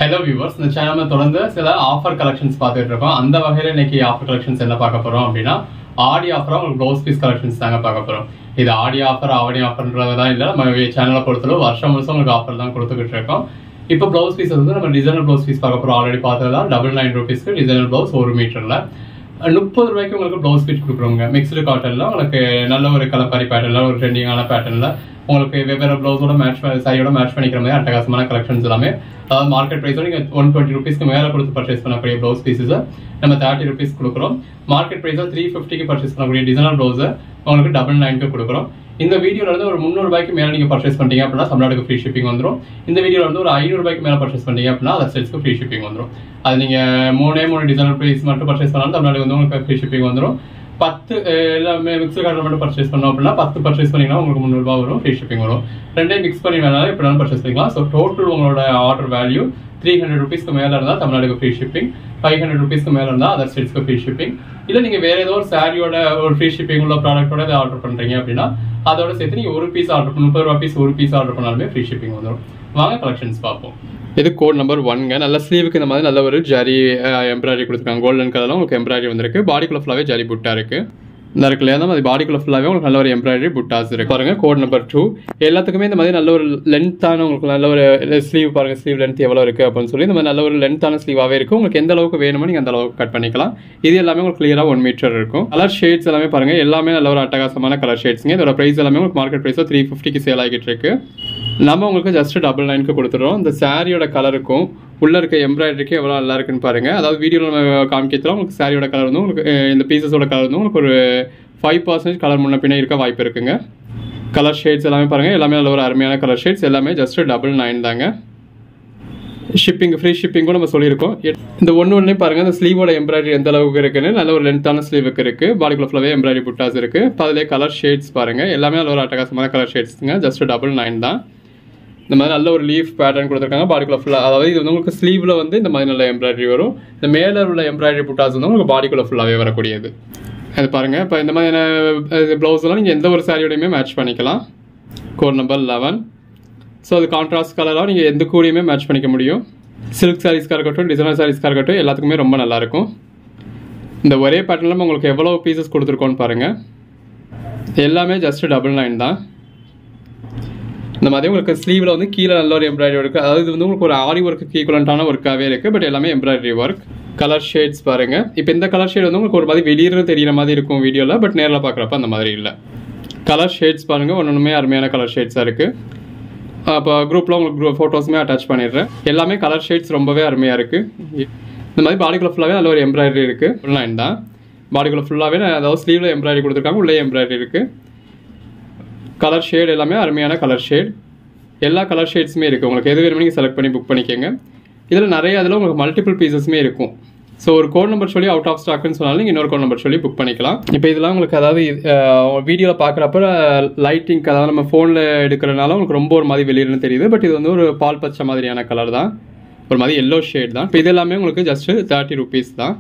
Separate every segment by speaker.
Speaker 1: Hello viewers, இந்த சேனல்ல தொடர்ந்து சில ஆஃபர் கலெக்ஷன்ஸ் பார்த்துட்டு இருக்கோம். அந்த வகையில இன்னைக்கு ஆஃபர் கலெக்ஷன்ஸ் என்ன பார்க்க போறோம் அப்படின்னா ஆடி ஆஃபரா உங்களுக்கு ப்ளவுஸ் பீஸ் கலெக்ஷன்ஸ் தாங்க பார்க்க போறோம். இது ஆடி ஆஃபர் ஆவணி ஆஃபர்ன்றதெல்லாம் இல்லை, நம்ம சேனலை பொறுத்தளவு வருஷம் உங்களுக்கு ஆஃபர் தான் கொடுத்துக்கிட்டு இருக்கோம். இப்போ ப்ளவுஸ் பீஸ் வந்து நம்ம டிசைனர் ப்ளவுஸ் பீஸ் பார்க்க போறோம். ஆல்ரெடி பார்த்ததா ₹999 டிசைனர் ப்ளவுஸ் 1 மீட்டர்ல 30 ரூபாய்க்கு உங்களுக்கு ப்ளவுஸ் பீஸ் கொடுக்குறோங்க. மிக்ஸ்டு காட்டன்ல உங்களுக்கு நல்ல ஒரு கலப்பாரி பேட்டர்ல ஒரு ட்ரெண்டிங்கான பேட்டர்ல உங்களுக்கு வெவ்வேறு ப்ளவுஸோட மேட்ச் சாரியோட மேட்ச் பண்ணிக்கிற மாதிரி அட்டகாசமான கலெக்ஷன்ஸ் எல்லாமே, அதாவது மார்க்கெட் ப்ரைஸோட நீங்கள் 120 ரூபீஸ்க்கு மேலே கொடுத்து பர்ச்சேஸ் பண்ணக்கூடிய ப்ளவுஸ் பீஸஸை நம்ம 30 ரூபீஸ் கொடுக்குறோம். மார்க்கெட் ப்ரைஸாக 350க்கு பர்ச்சேஸ் பண்ணக்கூடிய டிசைனர் ப்ளவுஸை உங்களுக்கு 999க்கு கொடுக்குறோம். இந்த வீடியோல இருந்து ஒரு 300 ரூபாய்க்கு மேலே நீங்கள் பர்ச்சேஸ் பண்ணிட்டீங்க அப்படின்னா தமிழ்நாடுக்கு ஃப்ரீ ஷிப்பிங் வந்துடும். இந்த வீடியோல இருந்து ஒரு 500 ரூபாய்க்கு மேலே பர்ச்சேஸ் பண்ணீங்க அப்படின்னா அதர் ஸ்டேட்ஸ்க்கு ஃப்ரீ ஷிப்பிங் வந்துடும். அது நீங்கள் 3 டிசைனர் ப்ரைஸ் மட்டும் பர்ச்சேஸ் பண்ணாலும் தமிழ்நாடு வந்து உங்களுக்கு ஃப்ரீ ஷிப்பிங் வந்துடும். 10 எல்லாமே மிக்ஸ் கார்டில் மட்டும் பர்ச்சேஸ் பண்ணோம் அப்படின்னா 10 பர்ச்சேஸ் பண்ணிங்கன்னா உங்களுக்கு 300 ரூபாய் வரும், ஃப்ரீ ஷிப்பிங் வரும். ரெண்டையும் மிக்ஸ் பண்ணி வேணாலும் எப்படி வேணாலும் பர்ச்சேஸ் பண்ணிக்கலாம். ஸோ டோட்டல் உங்களோட ஆர்டர் வேல்யூ 300 ரூபீஸ்க்கு மேலே இருந்தால் தமிழ்நாடுக்கு ஃப்ரீ ஷிப்பிங், 500 ரூபீஸ்க்கு மேலே இருந்தால் அதர் ஸ்டேட்ஸ்க்கு ஃப்ரீ ஷிப்பிங். இல்லை நீங்கள் வேற ஏதோ ஒரு சாரியோட ஒரு ஃப்ரீ ஷிப்பிங் உள்ள ப்ராடக்டோட இதை ஆர்டர் பண்ணுறீங்க அப்படின்னா அதோட சேர்த்து நீங்கள் ஒரு பீஸ் ஆர்டர் 30 ரூபா பீஸ் ஒரு பீஸ் ஆர்டர் பண்ணாலுமே ஃப்ரீ ஷிப்பிங் வந்துடும். வாங்க கலெக்ஷன்ஸ் பார்ப்போம். இது கோட் நம்பர் 1ங்க. நல்ல ஸ்லீவுக்கு இந்த மாதிரி நல்ல ஒரு ஜரி எம்ப்ராய்டரி கொடுத்துருக்காங்க. கோல்டன் கலர்லாம் உங்களுக்கு எம்ப்ராய்டரி வந்திருக்கு. பாடிக்குள்ள ஃபுல்லாகவே ஜரி புட்டா இருக்கு. இந்த இருக்குல்லையா அந்த மாதிரி பாடிக்குள்ள ஃபுல்லாகவே உங்களுக்கு நல்ல ஒரு எம்ப்ராய்டரி புட்டாஸ் இருக்கு. பாருங்க கோட் நம்பர் 2. எல்லாத்துக்குமே இந்த மாதிரி நல்ல ஒரு லென்த்தான உங்களுக்கு நல்ல ஒரு ஸ்லீவ் பாருங்க, ஸ்லீவ் லென்த் எவ்வளோ இருக்கு அப்படின்னு சொல்லி இந்த மாதிரி நல்ல ஒரு லென்த்தான ஸ்லீவாகவே இருக்கும். உங்களுக்கு எந்த அளவுக்கு வேணுமோ நீங்கள் அந்த அளவுக்கு கட் பண்ணிக்கலாம். இது எல்லாமே உங்களுக்கு கிளியராக 1 மீட்டர் இருக்கும். கலர் ஷேட்ஸ் எல்லாமே பாருங்க, எல்லாமே நல்ல ஒரு அட்டகாசமான கலர் ஷேட்ஸ்ங்க. இதோட பிரைஸ் எல்லாமே உங்களுக்கு மார்க்கெட் பிரைஸாக 350க்கு சேல் ஆகிட்டு இருக்கு. நம்ம உங்களுக்கு ஜஸ்ட் 999க்கு கொடுத்துறோம். இந்த சாரியோட கலருக்கும் உள்ள இருக்க எம்ப்ராய்டரிக்கு எவ்வளோ நல்லா இருக்குன்னு பாருங்க. அதாவது வீடியோவில் நம்ம காமிக்கிறோம் உங்களுக்கு சாரியோட கலர் வந்து உங்களுக்கு இந்த பீசஸோட கலர் வந்து உங்களுக்கு ஒரு 5% கலர் முன்ன பின்ன இருக்க வாய்ப்பு இருக்குங்க. கலர் ஷேட்ஸ் எல்லாமே பாருங்க, எல்லாமே நல்ல ஒரு அருமையான கலர் ஷேட்ஸ். எல்லாமே ஜஸ்ட் 999 தாங்க. ஷிப்பிங் ஃப்ரீ ஷிப்பிங்கும் நம்ம சொல்லியிருக்கோம். இந்த ஒன்று பாருங்க, இந்த ஸ்லீவோட எம்ப்ராய்டரி எந்த அளவுக்கு இருக்குன்னு நல்ல ஒரு லென்த்தான ஸ்லீவுக்கு இருக்கு. பாடிக்குள்ள ஃபுல்லாவே எம்ப்ராய்டரி புட்டாஸ் இருக்கு. அதிலே கலர் ஷேட்ஸ் பாருங்க, எல்லாமே நல்ல ஒரு அட்டகாசமான கலர் ஷேட்ஸுங்க. ஜஸ்ட் 999 தான். இந்த மாதிரி நல்ல ஒரு லீஃப் பேட்டர்ன் கொடுத்துருக்காங்க. பாடிக்குள்ள ஃபுல்லாக, அதாவது இது வந்து உங்களுக்கு ஸ்லீவ்ல வந்து இந்த மாதிரி நல்ல எம்ப்ராய்டரி வரும். இந்த மேலே உள்ள எம்ப்ராய்டரி புட்டாஸ் வந்து உங்களுக்கு பாடிக்குள்ள ஃபுல்லாகவே வரக்கூடியது. அது பாருங்க, இப்போ இந்த மாதிரியான ப்ளவுஸ்லாம் நீங்கள் எந்த ஒரு சாரியோடையுமே மேட்ச் பண்ணிக்கலாம். Code number 11. ஸோ அது கான்ட்ராஸ்ட் கலராக நீங்கள் எந்த கூடையுமே மேட்ச் பண்ணிக்க முடியும். சில்க் சாரீஸ்க்காக இருக்கட்டும், டிசைனர் சாரீஸ்க்காக இருக்கட்டும், எல்லாத்துக்குமே ரொம்ப நல்லாயிருக்கும். இந்த ஒரே பேட்டர்னில் உங்களுக்கு எவ்வளோ பீசஸ் கொடுத்துருக்கோன்னு பாருங்கள். எல்லாமே ஜஸ்ட் 999 தான். இந்த மாதிரி உங்களுக்கு ஸ்லீவில் வந்து கீழே நல்ல ஒரு எம்ப்ராய்டரி இருக்குது. அதாவது இது வந்து உங்களுக்கு ஒரு ஆரி ஒர்க்கு ஈக்குவலண்டான ஒர்க்காகவே இருக்குது. பட் எல்லாமே எம்ப்ராய்டரி ஒர்க். கலர் ஷேட்ஸ் பாருங்கள். இப்போ இந்த கலர் ஷேட் வந்து உங்களுக்கு ஒரு மாதிரி வெளியில தெரிகிற மாதிரி இருக்கும் வீடியோவில், பட் நேரில் பார்க்குறப்ப அந்த மாதிரி இல்லை. கலர் ஷேட்ஸ் பாருங்கள், ஒன்றுமே அருமையான கலர் ஷேட்ஸாக இருக்குது. அப்போ குரூப்பில் உங்களுக்கு ஃபோட்டோஸுமே அட்டாச் பண்ணிடுறேன். எல்லாமே கலர் ஷேட்ஸ் ரொம்பவே அருமையாக இருக்குது. இந்த மாதிரி பாடிக்குள்ள ஃபுல்லாகவே நல்ல ஒரு எம்ப்ராய்டரி இருக்குது. 9 தான். பாடிக்குள்ள ஃபுல்லாகவே அதாவது ஸ்லீவில் எம்ப்ராய்டரி கொடுத்துருக்காங்க, உள்ளே எம்ப்ராய்டரி இருக்குது. கலர் ஷேட் எல்லாமே அருமையான கலர் ஷேட். எல்லா கலர் ஷேட்ஸுமே இருக்குது. உங்களுக்கு எது வேணுமோ நீங்கள் செலக்ட் பண்ணி புக் பண்ணிக்கோங்க. இதில் நிறைய அதில் உங்களுக்கு மல்டிபிள் பீசஸுமே இருக்கும். ஸோ ஒரு கோட் நம்பர் சொல்லி அவுட் ஆஃப் ஸ்டாக்னு சொன்னாலும் நீங்கள் இன்னொரு கோட் நம்பர் சொல்லி புக் பண்ணிக்கலாம். இப்போ இதெல்லாம் உங்களுக்கு அதாவது வீடியோவில் பார்க்குறப்ப லைட்டிங், அதாவது நம்ம ஃபோனில் எடுக்கிறனால உங்களுக்கு ரொம்ப ஒரு மாதிரி வெளியிடன்னு தெரியுது. பட் இது வந்து ஒரு பால் பச்சை மாதிரியான கலர் தான், ஒரு மாதிரி எல்லோ ஷேட் தான். இப்போ இது எல்லாமே உங்களுக்கு ஜஸ்ட் 30 ரூபீஸ் தான்.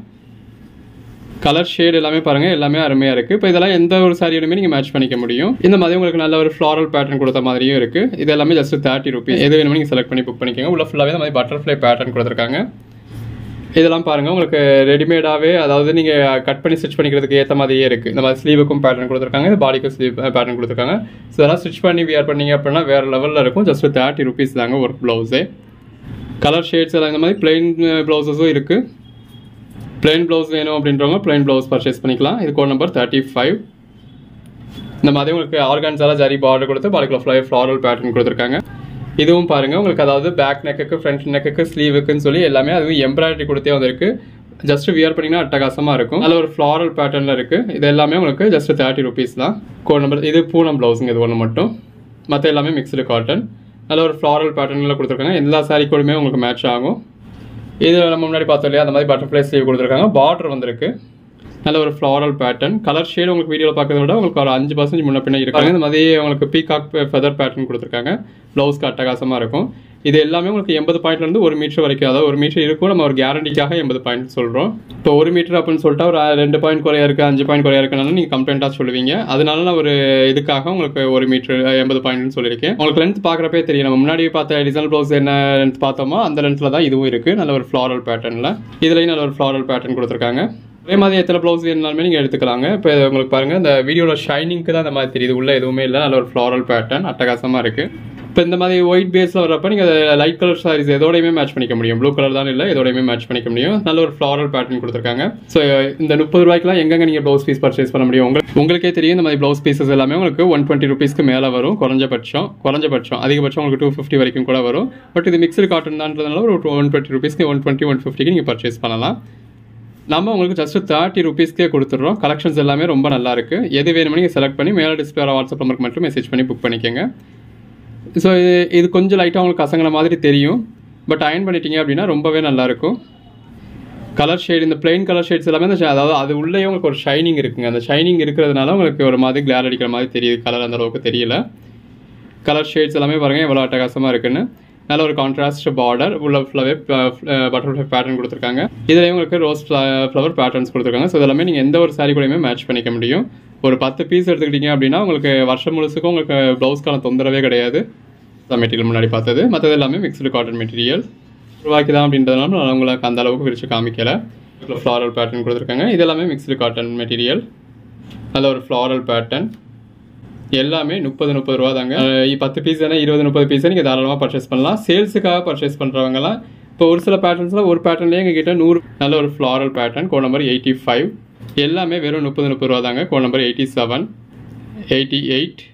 Speaker 1: கலர் ஷேட் எல்லாமே பாருங்கள், எல்லாமே அருமையாக இருக்குது. இப்போ இதெல்லாம் எந்த ஒரு சாரியோடுமே நீங்கள் மேட்ச் பண்ணிக்க முடியும். இந்த மாதிரி உங்களுக்கு நல்ல ஒரு ஃப்ளாரல் பேட்டர்ன் கொடுத்த மாதிரியும் இருக்குது. இது எல்லாமே ஜஸ்ட் 30 ரூபீஸ். எது வேணுமோ நீங்கள் செலக்ட் பண்ணி புக் பண்ணிக்கோங்க. உள்ள ஃபுல்லாகவே இந்த மாதிரி பட்டர்ஃப்ளை பேட்டர்ன் கொடுத்துருக்காங்க. இதெல்லாம் பாருங்கள் உங்களுக்கு ரெடிமேடாகவே, அதாவது நீங்கள் கட் பண்ணி ஸ்டிச் பண்ணிக்கிறதுக்கு ஏற்ற மாதிரியே இருக்குது. இந்த மாதிரி ஸ்லீவுக்கும் பேட்டர்ன் கொடுத்துருக்காங்க, இது பாடிக்கும் ஸ்லீவ் பேட்டர்ன் கொடுத்துருக்காங்க. ஸோ இதெல்லாம் ஸ்டிச் பண்ணி வியர் பண்ணிங்க அப்படின்னா வேறு லெவலில் இருக்கும். ஜஸ்ட் 30 ரூபீஸ் தாங்க ஒரு ப்ளவுஸே. கலர் ஷேட்ஸ் எல்லாம் இந்த மாதிரி பிளெயின் ப்ளவுஸஸும் இருக்குது. பிளெயின் ப்ளவுஸ் வேணும் அப்படின்றவங்க பிளெயின் ப்ளவுஸ் பர்ச்சேஸ் பண்ணிக்கலாம். இது கோட் நம்பர் 35. இந்த மாதிரி உங்களுக்கு ஆர்கான்ஸால ஜரி பார்டர் கொடுத்து பாடிக்குள்ள ஃப்ளாரல் பேட்டர்ன் கொடுத்துருக்காங்க. இதுவும் பாருங்கள் உங்களுக்கு, அதாவது பேக் நெக்குக்கு, ஃப்ரண்ட் நெக்குக்கு, ஸ்லீவுக்குன்னு சொல்லி எல்லாமே அதுவும் எம்ப்ராய்டரி கொடுத்தே வந்துருக்கு. ஜஸ்ட் வியர் பண்ணிங்கன்னா அட்டகாசமாக இருக்கும். அதில் ஒரு ஃப்ளாரல் பேட்டர்னில் இருக்குது. இது எல்லாமே உங்களுக்கு ஜஸ்ட் 30 ரூபீஸ் தான். கோட் நம்பர் இது பூனம் ப்ளவுஸுங்க, இது ஒன்று மட்டும். மற்ற எல்லாமே மிக்ஸ்டு காட்டன். நல்ல ஒரு ஃப்ளாரல் பேட்டர்னில் கொடுத்துருக்காங்க. எல்லா சாரீ கூடமே உங்களுக்கு மேட்ச் ஆகும். இது நம்ம முன்னாடி பார்த்தோம் இல்லையா, அந்த மாதிரி பட்டர்ஃப்ளை ஸ்லீவ் கொடுத்துருக்காங்க. பார்டர் வந்திருக்கு. நல்ல ஒரு ஃப்ளாரல் பேட்டர்ன். கலர் ஷேடு உங்களுக்கு வீடியோவில் பார்க்கறத விட உங்களுக்கு ஒரு 5% முன்ன பின்ன இருக்காங்க. இந்த மாதிரி உங்களுக்கு பீகாக் ஃபெதர் பேட்டர்ன் கொடுத்துருக்காங்க. ப்ளவுஸ்க்கு அட்டகாசமாக இருக்கும். இது எல்லாமே உங்களுக்கு 80 பாயிண்ட்லேருந்து 1 மீட்டர் வரைக்கும், அதாவது 1 மீட்டர் இருக்கும். நம்ம ஒரு கேரண்டிக்காக 80 பாயிண்ட் சொல்கிறோம். இப்போ 1 மீட்டர் அப்படின்னு சொல்லிட்டு ஒரு 2 பாயிண்ட் குறையா இருக்குது, 5 பாயிண்ட் குறையா இருக்குனாலும் நீங்கள் கம்ப்ளைண்ட்டாக சொல்லுவீங்க. அதனால நான் ஒரு இதுக்காக உங்களுக்கு 1 மீட்டர் 80 பாயிண்ட்னு சொல்லியிருக்கேன். உங்களுக்கு லென்த் பார்க்குறப்பே தெரியும். நம்ம முன்னாடி பார்த்த டிசைன் ப்ளவுஸ் என்ன லென்த் பார்த்தோமோ அந்த லென்த்தில் தான் இதுவும் இருக்குது. நல்ல ஒரு ஃப்ளாரல் பேட்டர்னில் இதுலேயும் நல்ல ஒரு ஃப்ளாரல் பேட்டர்ன் கொடுத்துருக்காங்க. அதே மாதிரி எத்தனை ப்ளவுஸ் வேணுனாலுமே நீங்கள் எடுத்துக்கலாங்க. இப்போ உங்களுக்கு பாருங்கள், இந்த வீடியோட ஷைனிங்க்கு தான் அந்த மாதிரி தெரியுது, உள்ள எதுவுமே இல்லை. நல்ல ஒரு ஃப்ளாரல் பேட்டர்ன் அட்டகாசமாக இருக்குது. இப்போ இந்த மாதிரி ஒயிட் பேஸில் வரப்போ நீங்கள் லைட் கலர் சாரீஸ் எதோடையுமே மேட்ச் பண்ணிக்க முடியும். ப்ளூ கலர் தான் இல்லை, எதோடையுமே மேட்ச் பண்ணிக்க முடியும். நல்ல ஒரு ஃப்ளாரல் பேட்டர்ன் கொடுத்துருக்காங்க. ஸோ இந்த 30 ரூபாய்க்குலாம் எங்கெங்கே நீங்கள் ப்ளவுஸ் பீஸ் பர்ச்சேஸ் பண்ண முடியும்? உங்களுக்கே தெரியும். இந்த மாதிரி ப்ளவுஸ் பீசஸ் எல்லாமே உங்களுக்கு 120 ருபீஸ்க்கு மேலே வரும். குறைஞ்சபட்சம் அதிகபட்சம் உங்களுக்கு 250 வரைக்கும் கூட வரும். பட் இது மிக்சடு காட்டன் தான்றதுனால ஒரு 120 ருபீஸ்க்கு 120, 150க்கு நீங்கள் பர்ச்சேஸ் பண்ணலாம். நம்ம உங்களுக்கு ஜஸ்ட் 30 ருபீஸ்க்கே கொடுத்துட்றோம். கலெக்ஷன்ஸ் எல்லாமே ரொம்ப நல்லா இருக்குது. எது வேணுமோ நீங்கள் செலக்ட் பண்ணி மேலே டிஸ்பிளே வாட்ஸ்அப் நம்பருக்கு மட்டும் மெசேஜ் பண்ணி புக் பண்ணிக்கோங்க. ஸோ இது கொஞ்சம் லைட்டாக உங்களுக்கு கசங்கின மாதிரி தெரியும். பட் அயன் பண்ணிட்டீங்க அப்படின்னா ரொம்பவே நல்லாயிருக்கும். கலர் ஷேட், இந்த பிளெயின் கலர் ஷேட்ஸ் எல்லாமே அதாவது அது உள்ளே உங்களுக்கு ஒரு ஷைனிங் இருக்குங்க. அந்த ஷைனிங் இருக்கிறதுனால உங்களுக்கு ஒரு மாதிரி கிளார் அடிக்கிற மாதிரி தெரியுது. கலர் அந்த அளவுக்கு தெரியல. கலர் ஷேட்ஸ் எல்லாமே பாருங்கள் எவ்வளோ அட்டகாசமாக இருக்குன்னு. நல்ல ஒரு கான்ட்ராஸ்ட் பார்டர், உள்ள ஃபுல்லாகவே பட்டர்ஃப்ளை பேட்டர்ன் கொடுத்துருக்காங்க. இதில் உங்களுக்கு ரோஸ் ஃப்ளவர் பேட்டர்ன்ஸ் கொடுத்துருக்காங்க. ஸோ இதெல்லாமே நீங்கள் எந்த ஒரு சாரீ கூடயுமே மேட்ச் பண்ணிக்க முடியும். ஒரு 10 பீஸ் எடுத்துக்கிட்டீங்க அப்படின்னா உங்களுக்கு வருஷம் முழுசுக்கும் உங்களுக்கு ப்ளவுஸ்க்கான தொந்தரவே கிடையாது. மெட்டீரியல் முன்னாடி பார்த்தது, மற்றது எல்லாமே மிக்ஸ்டு காட்டன் மெட்டீரியல். ரூபாய்க்கு தான் அப்படின்றதுனால நான் உங்களுக்கு அந்த அளவுக்கு விரிச்சு காமிக்கலை. ஃப்ளாரல் பேட்டர்ன் கொடுத்துருக்காங்க. இது எல்லாமே மிக்ஸ்டு காட்டன் மெட்டீரியல். நல்ல ஒரு ஃப்ளாரல் பேட்டர்ன். எல்லாமே 30 ரூபா தாங்க. 10 பீஸ் தானே, 20-30 பீஸை நீங்கள் தாராளமாக பர்ச்சேஸ் பண்ணலாம். சேல்ஸுக்காக பர்ச்சேஸ் பண்ணுறவங்கலாம் இப்போ ஒரு சில பேட்டர்ன்ஸில் ஒரு பேட்டர்ன்லேயே எங்ககிட்ட 100 நல்ல ஒரு ஃப்ளாரல் பேட்டர்ன். Code number 85. எல்லாமே வெறும் 30 ரூபா தாங்க. Code number 87, 88,